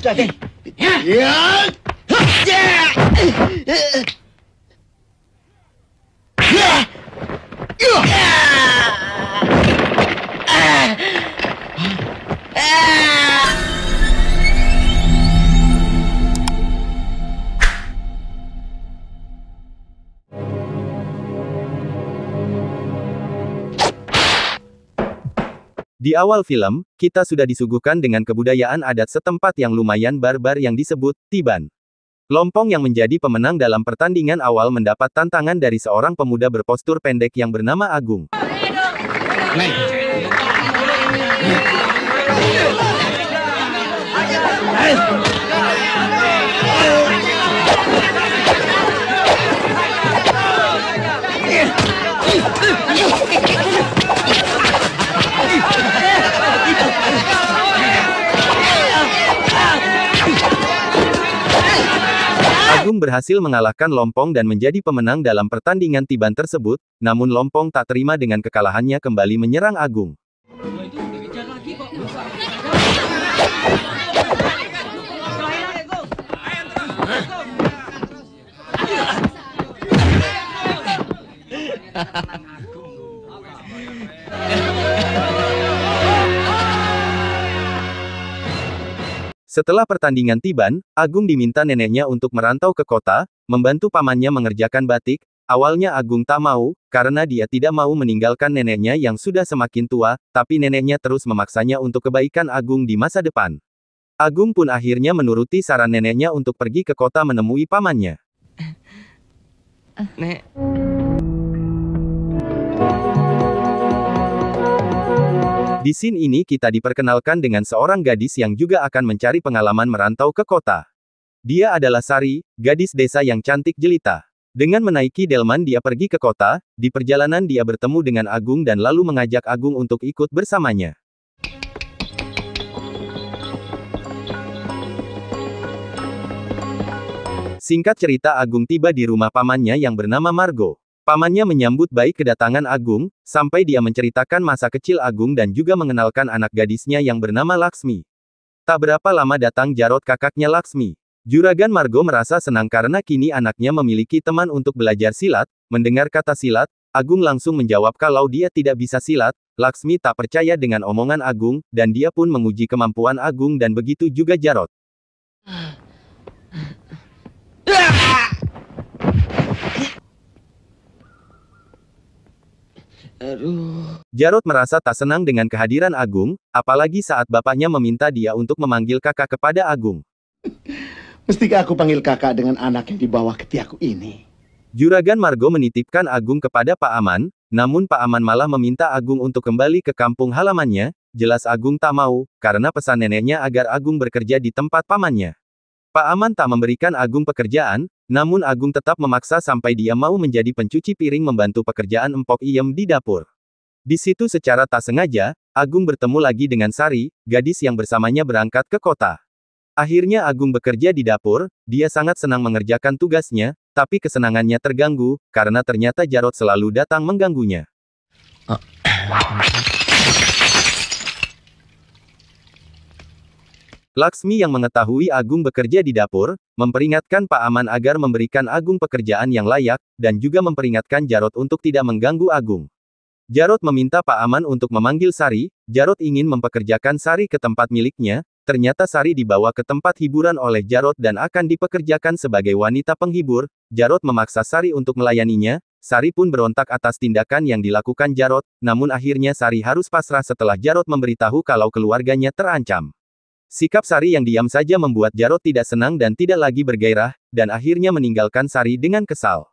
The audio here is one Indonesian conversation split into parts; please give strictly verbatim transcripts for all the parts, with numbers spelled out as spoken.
Oke. Ya. Ya. Di awal film, kita sudah disuguhkan dengan kebudayaan adat setempat yang lumayan barbar yang disebut Tiban. Lompong yang menjadi pemenang dalam pertandingan awal mendapat tantangan dari seorang pemuda berpostur pendek yang bernama Agung. Agung berhasil mengalahkan Lompong dan menjadi pemenang dalam pertandingan Tiban tersebut, namun Lompong tak terima dengan kekalahannya kembali menyerang Agung. Setelah pertandingan Tiban, Agung diminta neneknya untuk merantau ke kota, membantu pamannya mengerjakan batik. Awalnya Agung tak mau, karena dia tidak mau meninggalkan neneknya yang sudah semakin tua, tapi neneknya terus memaksanya untuk kebaikan Agung di masa depan. Agung pun akhirnya menuruti saran neneknya untuk pergi ke kota menemui pamannya. Nek. Di scene ini kita diperkenalkan dengan seorang gadis yang juga akan mencari pengalaman merantau ke kota. Dia adalah Sari, gadis desa yang cantik jelita. Dengan menaiki delman dia pergi ke kota, di perjalanan dia bertemu dengan Agung dan lalu mengajak Agung untuk ikut bersamanya. Singkat cerita Agung tiba di rumah pamannya yang bernama Margo. Pamannya menyambut baik kedatangan Agung, sampai dia menceritakan masa kecil Agung dan juga mengenalkan anak gadisnya yang bernama Laksmi. Tak berapa lama datang Jarot kakaknya Laksmi. Juragan Margo merasa senang karena kini anaknya memiliki teman untuk belajar silat. Mendengar kata silat, Agung langsung menjawab kalau dia tidak bisa silat. Laksmi tak percaya dengan omongan Agung, dan dia pun menguji kemampuan Agung dan begitu juga Jarot. Aduh. Jarot merasa tak senang dengan kehadiran Agung, apalagi saat bapaknya meminta dia untuk memanggil kakak kepada Agung. Mestikah aku panggil kakak dengan anak yang di bawah ketiakku ini? Juragan Margo menitipkan Agung kepada Pak Aman, namun Pak Aman malah meminta Agung untuk kembali ke kampung halamannya. Jelas Agung tak mau, karena pesan neneknya agar Agung bekerja di tempat pamannya. Pak Aman tak memberikan Agung pekerjaan, namun Agung tetap memaksa sampai dia mau menjadi pencuci piring membantu pekerjaan Empok Iem di dapur. Di situ secara tak sengaja, Agung bertemu lagi dengan Sari, gadis yang bersamanya berangkat ke kota. Akhirnya Agung bekerja di dapur, dia sangat senang mengerjakan tugasnya, tapi kesenangannya terganggu, karena ternyata Jarot selalu datang mengganggunya. Laksmi yang mengetahui Agung bekerja di dapur, memperingatkan Pak Aman agar memberikan Agung pekerjaan yang layak, dan juga memperingatkan Jarot untuk tidak mengganggu Agung. Jarot meminta Pak Aman untuk memanggil Sari. Jarot ingin mempekerjakan Sari ke tempat miliknya, ternyata Sari dibawa ke tempat hiburan oleh Jarot dan akan dipekerjakan sebagai wanita penghibur. Jarot memaksa Sari untuk melayaninya, Sari pun berontak atas tindakan yang dilakukan Jarot, namun akhirnya Sari harus pasrah setelah Jarot memberitahu kalau keluarganya terancam. Sikap Sari yang diam saja membuat Jarot tidak senang dan tidak lagi bergairah, dan akhirnya meninggalkan Sari dengan kesal.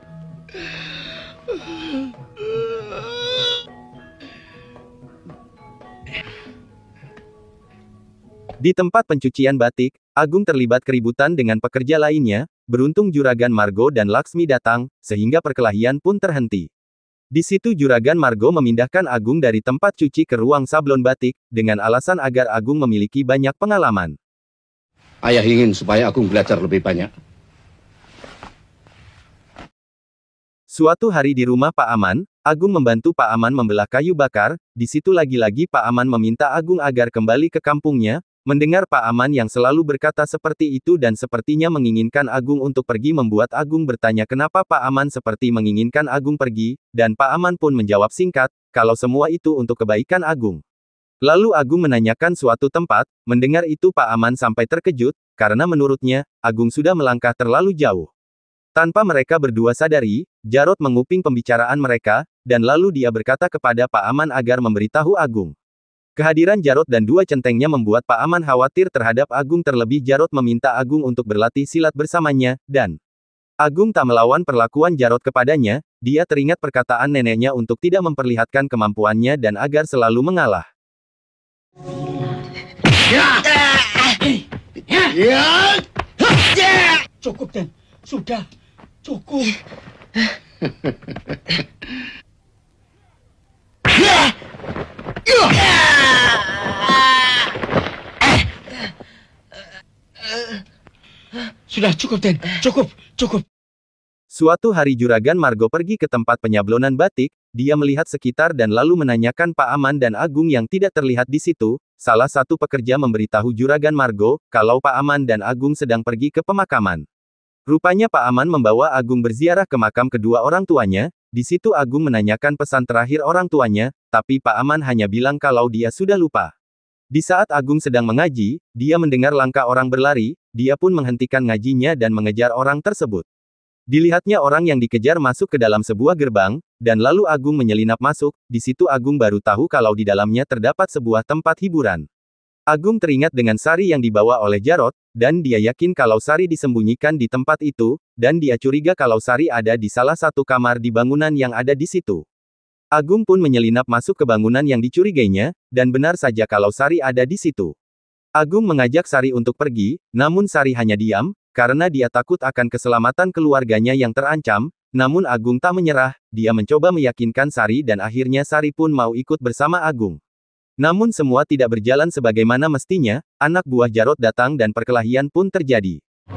Di tempat pencucian batik, Agung terlibat keributan dengan pekerja lainnya. Beruntung Juragan Margo dan Laksmi datang, sehingga perkelahian pun terhenti. Di situ Juragan Margo memindahkan Agung dari tempat cuci ke ruang sablon batik, dengan alasan agar Agung memiliki banyak pengalaman. Ayah ingin supaya Agung belajar lebih banyak. Suatu hari di rumah Pak Aman, Agung membantu Pak Aman membelah kayu bakar. Di situ lagi-lagi Pak Aman meminta Agung agar kembali ke kampungnya, Mendengar Pak Aman yang selalu berkata seperti itu dan sepertinya menginginkan Agung untuk pergi membuat Agung bertanya kenapa Pak Aman seperti menginginkan Agung pergi, dan Pak Aman pun menjawab singkat, kalau semua itu untuk kebaikan Agung. Lalu Agung menanyakan suatu tempat, mendengar itu Pak Aman sampai terkejut, karena menurutnya, Agung sudah melangkah terlalu jauh. Tanpa mereka berdua sadari, Jarot menguping pembicaraan mereka, dan lalu dia berkata kepada Pak Aman agar memberitahu Agung. Kehadiran Jarot dan dua centengnya membuat Pak Aman khawatir terhadap Agung, terlebih Jarot meminta Agung untuk berlatih silat bersamanya, dan Agung tak melawan perlakuan Jarot kepadanya, dia teringat perkataan neneknya untuk tidak memperlihatkan kemampuannya dan agar selalu mengalah. Cukup, Den. Sudah. Cukup. Sudah cukup, Den. Cukup. Cukup. Suatu hari Juragan Margo pergi ke tempat penyablonan batik, dia melihat sekitar dan lalu menanyakan Pak Aman dan Agung yang tidak terlihat di situ. Salah satu pekerja memberitahu Juragan Margo, kalau Pak Aman dan Agung sedang pergi ke pemakaman. Rupanya Pak Aman membawa Agung berziarah ke makam kedua orang tuanya, di situ Agung menanyakan pesan terakhir orang tuanya, tapi Pak Aman hanya bilang kalau dia sudah lupa. Di saat Agung sedang mengaji, dia mendengar langkah orang berlari, dia pun menghentikan ngajinya dan mengejar orang tersebut. Dilihatnya orang yang dikejar masuk ke dalam sebuah gerbang, dan lalu Agung menyelinap masuk, di situ Agung baru tahu kalau di dalamnya terdapat sebuah tempat hiburan. Agung teringat dengan sari yang dibawa oleh Jarot, dan dia yakin kalau sari disembunyikan di tempat itu, dan dia curiga kalau sari ada di salah satu kamar di bangunan yang ada di situ. Agung pun menyelinap masuk ke bangunan yang dicurigainya, dan benar saja kalau sari ada di situ. Agung mengajak Sari untuk pergi, namun Sari hanya diam, karena dia takut akan keselamatan keluarganya yang terancam, namun Agung tak menyerah, dia mencoba meyakinkan Sari dan akhirnya Sari pun mau ikut bersama Agung. Namun semua tidak berjalan sebagaimana mestinya, anak buah Jarot datang dan perkelahian pun terjadi.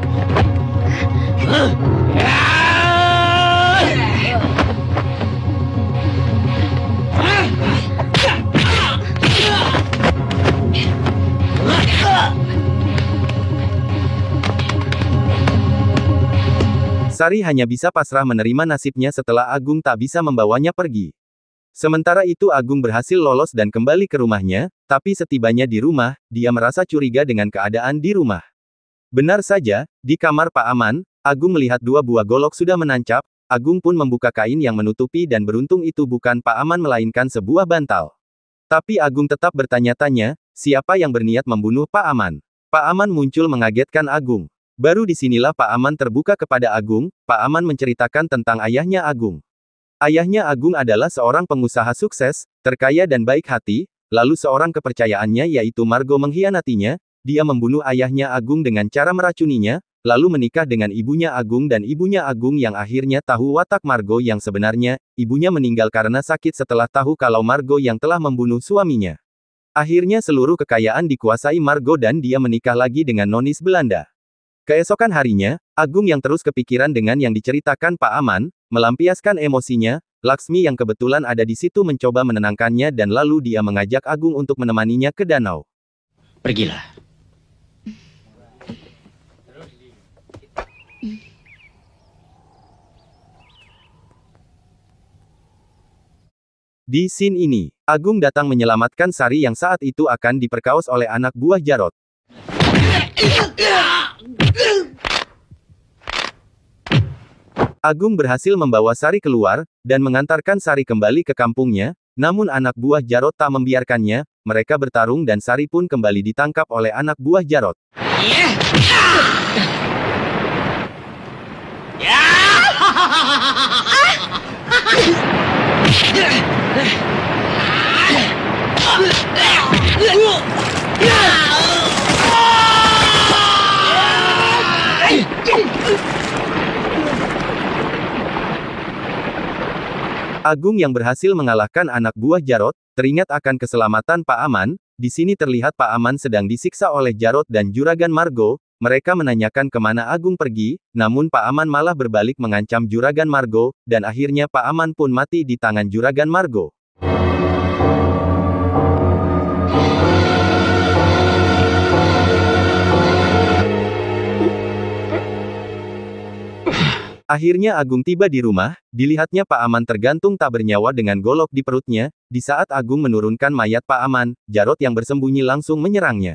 Sari hanya bisa pasrah menerima nasibnya setelah Agung tak bisa membawanya pergi. Sementara itu Agung berhasil lolos dan kembali ke rumahnya, tapi setibanya di rumah, dia merasa curiga dengan keadaan di rumah. Benar saja, di kamar Pak Aman, Agung melihat dua buah golok sudah menancap, Agung pun membuka kain yang menutupi dan beruntung itu bukan Pak Aman melainkan sebuah bantal. Tapi Agung tetap bertanya-tanya, siapa yang berniat membunuh Pak Aman? Pak Aman muncul mengagetkan Agung. Baru disinilah Pak Aman terbuka kepada Agung, Pak Aman menceritakan tentang ayahnya Agung. Ayahnya Agung adalah seorang pengusaha sukses, terkaya dan baik hati, lalu seorang kepercayaannya yaitu Margo mengkhianatinya, dia membunuh ayahnya Agung dengan cara meracuninya, lalu menikah dengan ibunya Agung dan ibunya Agung yang akhirnya tahu watak Margo yang sebenarnya, ibunya meninggal karena sakit setelah tahu kalau Margo yang telah membunuh suaminya. Akhirnya seluruh kekayaan dikuasai Margo dan dia menikah lagi dengan nonis Belanda. Keesokan harinya, Agung yang terus kepikiran dengan yang diceritakan Pak Aman, melampiaskan emosinya, Laksmi yang kebetulan ada di situ mencoba menenangkannya dan lalu dia mengajak Agung untuk menemaninya ke danau. Pergilah. Di scene ini, Agung datang menyelamatkan Sari yang saat itu akan diperkaos oleh anak buah Jarot. Agung berhasil membawa Sari keluar, dan mengantarkan Sari kembali ke kampungnya, namun anak buah Jarot tak membiarkannya, mereka bertarung dan Sari pun kembali ditangkap oleh anak buah Jarot. Agung yang berhasil mengalahkan anak buah Jarot, teringat akan keselamatan Pak Aman, di sini terlihat Pak Aman sedang disiksa oleh Jarot dan Juragan Margo, mereka menanyakan kemana Agung pergi, namun Pak Aman malah berbalik mengancam Juragan Margo, dan akhirnya Pak Aman pun mati di tangan Juragan Margo. Akhirnya Agung tiba di rumah, dilihatnya Pak Aman tergantung tak bernyawa dengan golok di perutnya. Di saat Agung menurunkan mayat Pak Aman, Jarot yang bersembunyi langsung menyerangnya.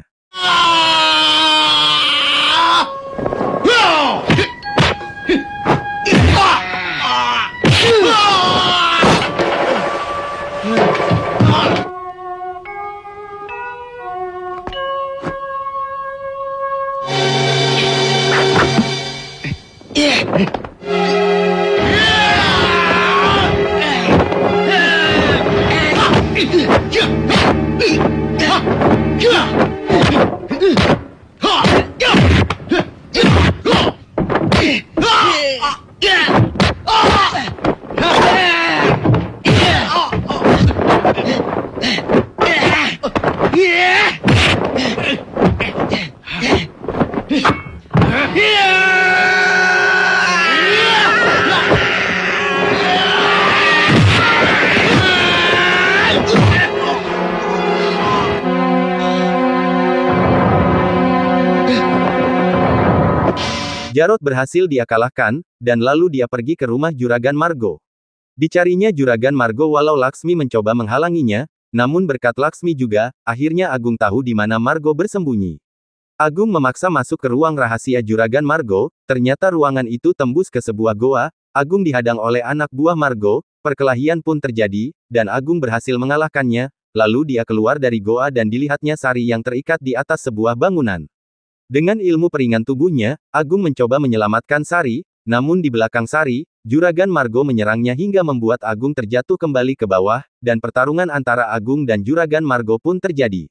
Jarot berhasil dia kalahkan, dan lalu dia pergi ke rumah Juragan Margo. Dicarinya Juragan Margo walau Laksmi mencoba menghalanginya, namun berkat Laksmi juga, akhirnya Agung tahu di mana Margo bersembunyi. Agung memaksa masuk ke ruang rahasia Juragan Margo, ternyata ruangan itu tembus ke sebuah goa. Agung dihadang oleh anak buah Margo, perkelahian pun terjadi, dan Agung berhasil mengalahkannya, lalu dia keluar dari goa dan dilihatnya Sari yang terikat di atas sebuah bangunan. Dengan ilmu peringan tubuhnya, Agung mencoba menyelamatkan Sari, namun di belakang Sari, Juragan Margo menyerangnya hingga membuat Agung terjatuh kembali ke bawah, dan pertarungan antara Agung dan Juragan Margo pun terjadi.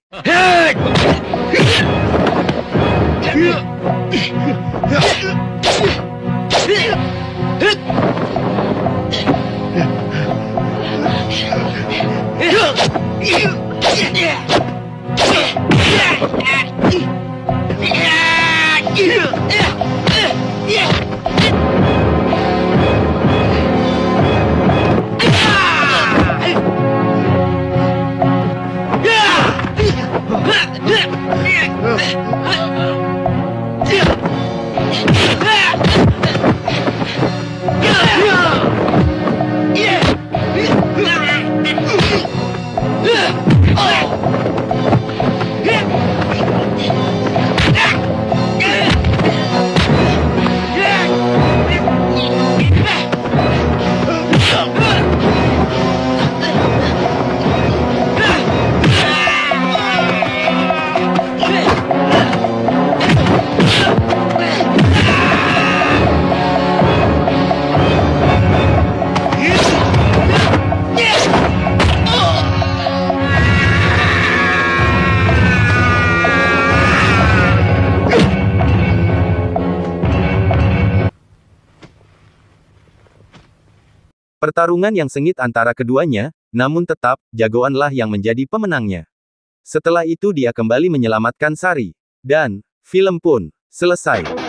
Pertarungan yang sengit antara keduanya, namun tetap, jagoanlah yang menjadi pemenangnya. Setelah itu dia kembali menyelamatkan Sari. Dan, film pun selesai.